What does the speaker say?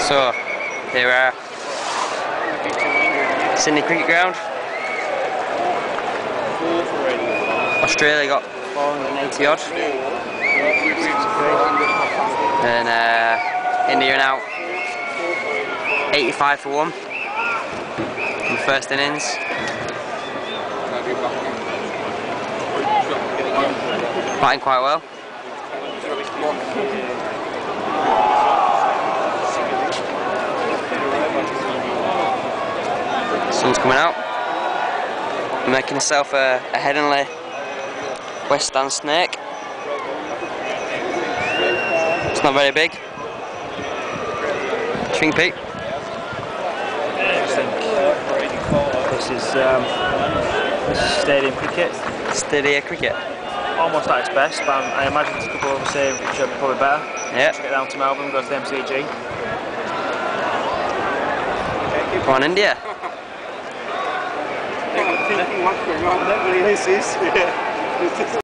So, here we are, Sydney Cricket Ground. Australia got 480 odd, and India now 85 for 1 in the first innings. Batting quite well. Sun's coming out. I'm making myself a Headingley West Stand snake. It's not very big. What do you think, Pete? This is stadium cricket. Stadium cricket. Almost at its best, but I imagine a couple of us here should be probably better. Yeah. Get down to Melbourne, go to the MCG. Come on, India. Thinking what's going on, that really is.